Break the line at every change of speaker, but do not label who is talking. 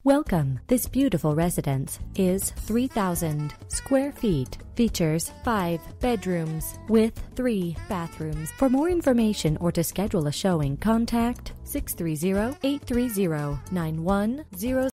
Welcome. This beautiful residence is 3,000 square feet. Features 5 bedrooms with 3 bathrooms. For more information or to schedule a showing, contact 630-830-9100.